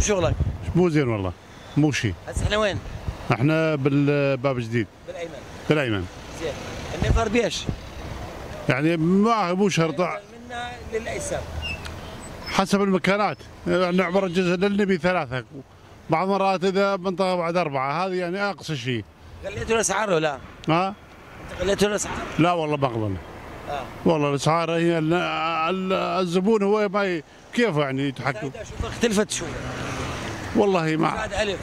شغلك؟ مو زين والله، مو شيء. هسه احنا وين؟ احنا بالباب الجديد. بالايمن. بالايمن. زين. النفر بيش؟ يعني مو شرط. منا للايسر. حسب المكانات، نعبر الجزء للنبي 3، بعض المرات اذا منطقه بعد 4، هذه يعني اقصى شيء. غليتوا الاسعار ولا لا؟ ها؟ انت غليتوا الاسعار؟ لا والله ما اقبل. والله الاسعار هي الزبون هو ما كيف يعني يتحكم. شوف اختلفت شوي. والله ما زاد الف.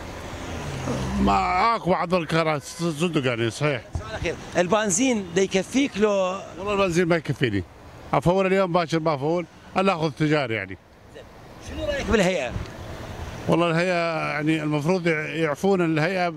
ما اكو بعض الكرات صدق يعني صحيح. سؤال اخير، البنزين ده يكفيك لو؟ والله البنزين ما يكفيني. افول اليوم باكر ما افول الا اخذ تجاري يعني. شنو رايك بالهيئه؟ والله الهيئه يعني المفروض يعفون الهيئه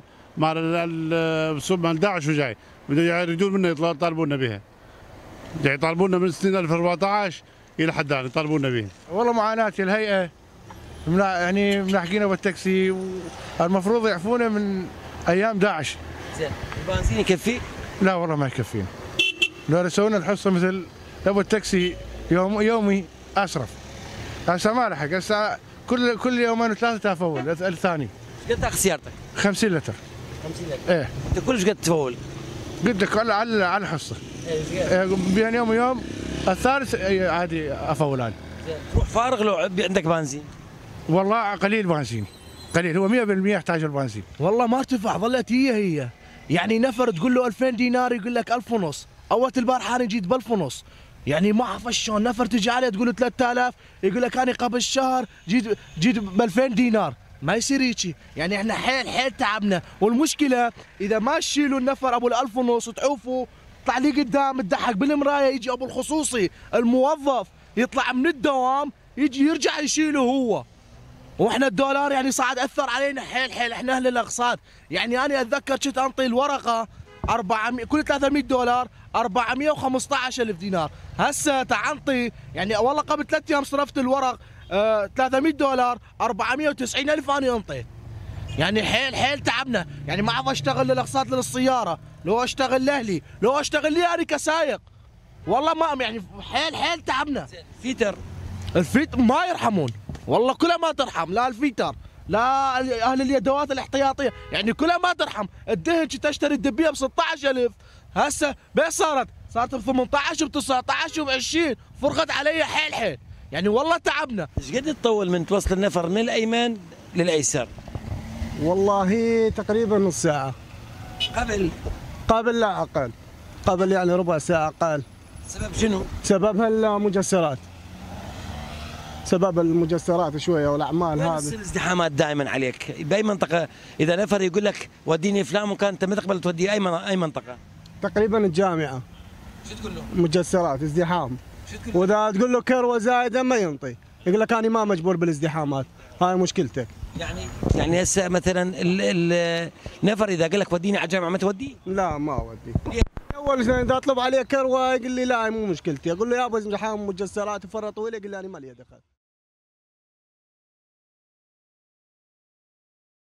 مال داعش وجاي يريدون منا يطالبونا بها. يطالبونا من سنين 2014 الى حد الان يطالبونا بها. والله معاناه الهيئه يعني ملاحقينه بالتاكسي، المفروض يعفونا من ايام داعش. زين، البنزين يكفيك؟ لا والله ما يكفينا. لو يسوون الحصه مثل ابو التاكسي يومي اشرف. هسه ما لحق، هسه كل يومين وثلاثه تفول الثاني. ايش قد تاخذ سيارتك؟ 50 لتر. 50 لتر؟ ايه. انت كلش قد تفول؟ قلت لك على الحصه. ايه بين يوم ويوم الثالث عادي افول انا. زين، تروح فارغ لو عندك بنزين؟ والله قليل بنزين، قليل، هو 100% يحتاج البنزين. والله ما ارتفع، ظلت هي يعني نفر تقول له 2000 دينار يقول لك 1500. اول البارحه انا جيت ب 1500، يعني ما اعرف شلون. نفر تجي عليه تقول له 3000 يقول لك انا قبل الشهر جيت ب 2000 دينار. ما يصير هيجي، يعني احنا حيل تعبنا. والمشكله اذا ما تشيلوا النفر ابو ال 1500 وتعوفوا طلع لي قدام تضحك بالمرايه، يجي ابو الخصوصي الموظف يطلع من الدوام يجي يرجع يشيله هو. واحنا الدولار يعني صعد اثر علينا حيل. احنا اهل الاقساط، يعني انا اتذكر كنت انطي الورقه 400 كل 300 دولار 415,000 دينار. هسه تعنطي يعني والله قبل 3 ايام صرفت الورق 300 دولار 490,000 انا انطيت. يعني حيل تعبنا، يعني ما اعرف اشتغل للاقساط للسياره، لو اشتغل لاهلي، لو اشتغل لي انا كسايق. والله ما يعني حيل تعبنا. الفيتر ما يرحمون، والله كلها ما ترحم، لا الفيتر لا اهل اليدوات الاحتياطيه، يعني كلها ما ترحم. الدهن كنت اشتري الدبيه ب 16,000، هسه بس صارت ب 18 ب 19 ب 20، فرقت علي حيل. يعني والله تعبنا. ايش قد تطول من توصل النفر من الايمن للايسر؟ والله تقريبا نص ساعه. قبل لا اقل، قبل يعني ربع ساعه اقل. سبب شنو؟ سببها المجسرات، سبب المجسرات شويه والاعمال هذه. الازدحامات دائما عليك باي منطقه؟ اذا نفر يقول لك وديني فلان مكان انت ما تقبل توديه اي منطقه؟ تقريبا الجامعه. شو تقول له؟ مجسرات ازدحام. واذا تقول له كروه زايده ما ينطي، يقول لك انا ما مجبور بالازدحامات، هاي مشكلتك. يعني هسه مثلا النفر اذا قال لك وديني على الجامعه ما توديه؟ لا ما اوديه. اول شيء اذا اطلب عليه كروه يقول لي لا مو مشكلتي، اقول له يا ابو ازدحام مجسرات فرطوا لي، يقول لي انا ما لي دخل.